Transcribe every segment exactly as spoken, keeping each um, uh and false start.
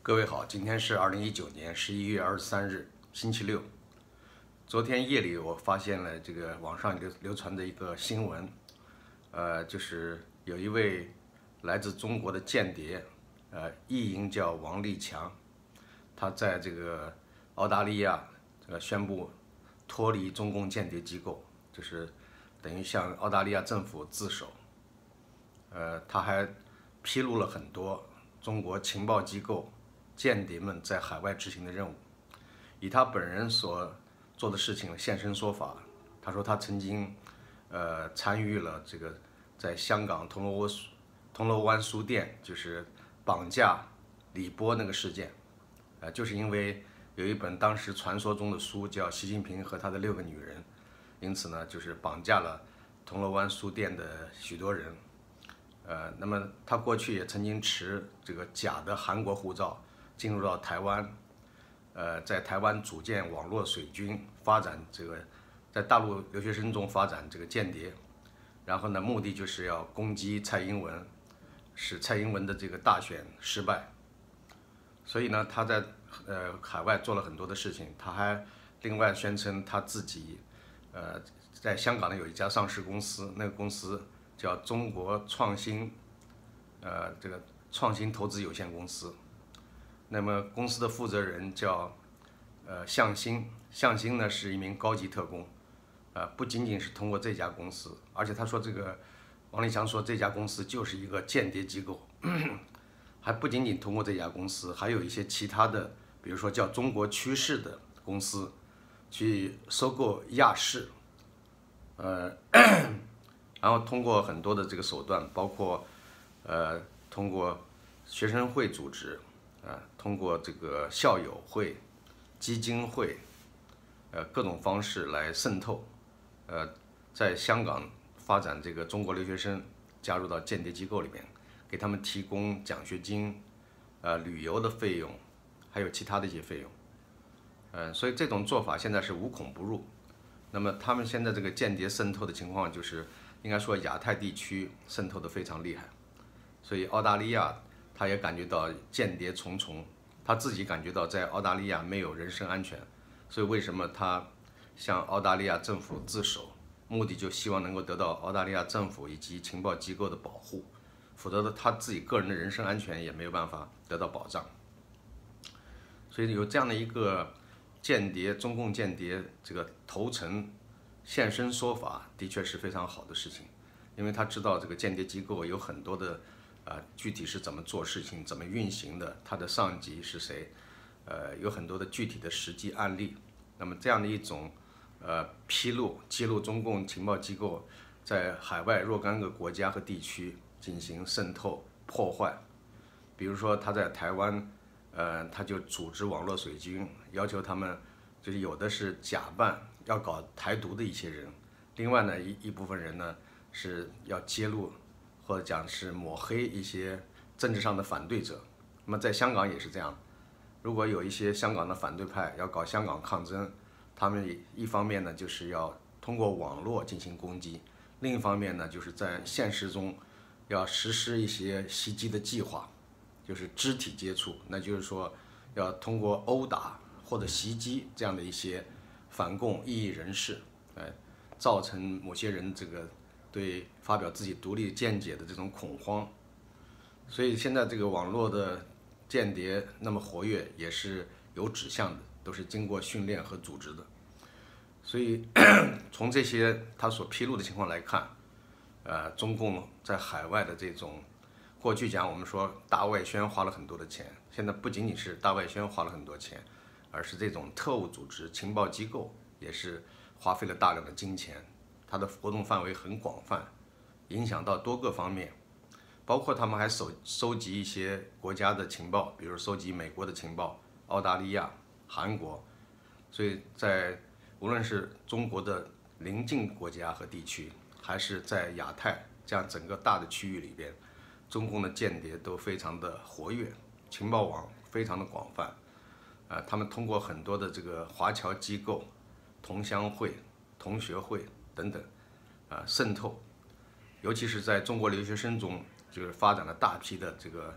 各位好，今天是二零一九年十一月二十三日，星期六。昨天夜里我发现了这个网上流流传的一个新闻，呃，就是有一位来自中国的间谍，呃，意淫叫王立强，他在这个澳大利亚这个宣布脱离中共间谍机构，就是等于向澳大利亚政府自首。呃，他还披露了很多中国情报机构间谍们在海外执行的任务，以他本人所做的事情现身说法。他说他曾经呃参与了这个在香港铜锣湾铜锣湾书店就是绑架李波那个事件，呃，就是因为有一本当时传说中的书叫《习近平和他的六个女人》，因此呢就是绑架了铜锣湾书店的许多人。呃，那么他过去也曾经持这个假的韩国护照进入到台湾，呃，在台湾组建网络水军，发展这个在大陆留学生中发展这个间谍，然后呢，目的就是要攻击蔡英文，使蔡英文的这个大选失败。所以呢，他在呃海外做了很多的事情，他还另外宣称他自己呃在香港呢有一家上市公司，那个公司叫中国创新，呃，这个创新投资有限公司。那么公司的负责人叫呃向新，向新呢是一名高级特工，呃，不仅仅是通过这家公司，而且他说这个王立强说这家公司就是一个间谍机构，还不仅仅通过这家公司，还有一些其他的，比如说叫中国趋势的公司去收购亚视，呃。然后通过很多的这个手段，包括，呃，通过学生会组织，啊、呃，通过这个校友会、基金会，呃，各种方式来渗透，呃，在香港发展这个中国留学生加入到间谍机构里面，给他们提供奖学金，呃，旅游的费用，还有其他的一些费用，呃，所以这种做法现在是无孔不入。那么他们现在这个间谍渗透的情况就是。应该说，亚太地区渗透的非常厉害，所以澳大利亚他也感觉到间谍重重，他自己感觉到在澳大利亚没有人身安全，所以为什么他向澳大利亚政府自首，目的就希望能够得到澳大利亚政府以及情报机构的保护，否则的他自己个人的人身安全也没有办法得到保障。所以有这样的一个间谍，中共间谍这个头层现身说法的确是非常好的事情，因为他知道这个间谍机构有很多的，呃，具体是怎么做事情、怎么运行的，他的上级是谁，呃，有很多的具体的实际案例。那么这样的一种，呃，披露、揭露中共情报机构在海外若干个国家和地区进行渗透、破坏，比如说他在台湾，呃，他就组织网络水军，要求他们，就是有的是假扮要搞台独的一些人，另外呢一一部分人呢是要揭露或者讲是抹黑一些政治上的反对者。那么在香港也是这样，如果有一些香港的反对派要搞香港抗争，他们一方面呢就是要通过网络进行攻击，另一方面呢就是在现实中要实施一些袭击的计划，就是肢体接触，那就是说要通过殴打或者袭击这样的一些反共异议人士，哎，造成某些人这个对发表自己独立见解的这种恐慌，所以现在这个网络的间谍那么活跃，也是有指向的，都是经过训练和组织的。所以从这些他所披露的情况来看，呃，中共在海外的这种，过去讲我们说大外宣花了很多的钱，现在不仅仅是大外宣花了很多钱。而是这种特务组织、情报机构也是花费了大量的金钱，它的活动范围很广泛，影响到多个方面，包括他们还收收集一些国家的情报，比如收集美国的情报、澳大利亚、韩国，所以在无论是中国的邻近国家和地区，还是在亚太这样整个大的区域里边，中共的间谍都非常的活跃，情报网非常的广泛。呃，他们通过很多的这个华侨机构、同乡会、同学会等等，啊、呃，渗透，尤其是在中国留学生中，就是发展了大批的这个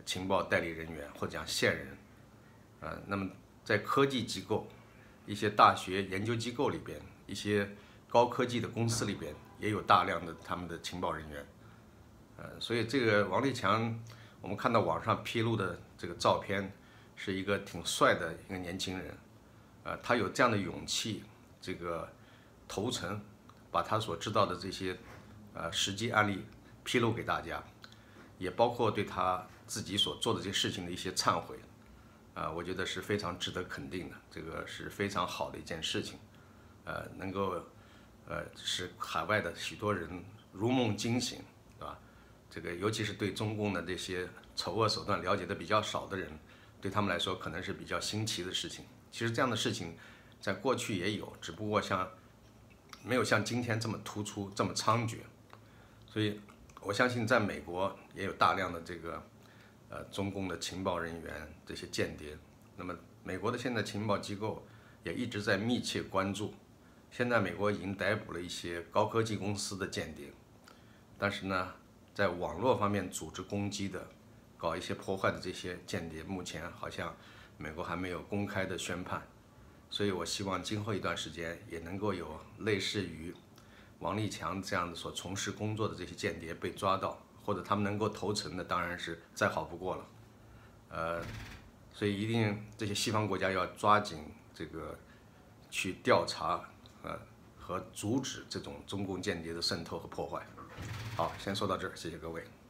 情报代理人员或者讲线人，呃，那么在科技机构、一些大学研究机构里边，一些高科技的公司里边，也有大量的他们的情报人员，呃，所以这个王立强，我们看到网上披露的这个照片，是一个挺帅的一个年轻人，呃，他有这样的勇气，这个投诚，把他所知道的这些呃实际案例披露给大家，也包括对他自己所做的这些事情的一些忏悔，啊、呃，我觉得是非常值得肯定的，这个是非常好的一件事情，呃，能够呃使海外的许多人如梦惊醒，对吧？这个尤其是对中共的这些丑恶手段了解的比较少的人，对他们来说可能是比较新奇的事情。其实这样的事情在过去也有，只不过像没有像今天这么突出、这么猖獗。所以我相信，在美国也有大量的这个呃中共的情报人员、这些间谍。那么美国的现在情报机构也一直在密切关注。现在美国已经逮捕了一些高科技公司的间谍，但是呢，在网络方面组织攻击的、搞一些破坏的这些间谍，目前好像美国还没有公开的宣判。所以我希望今后一段时间也能够有类似于王立强这样的所从事工作的这些间谍被抓到，或者他们能够投诚的，当然是再好不过了。呃，所以一定这些西方国家要抓紧这个去调查，呃，和阻止这种中共间谍的渗透和破坏。好，先说到这儿，谢谢各位。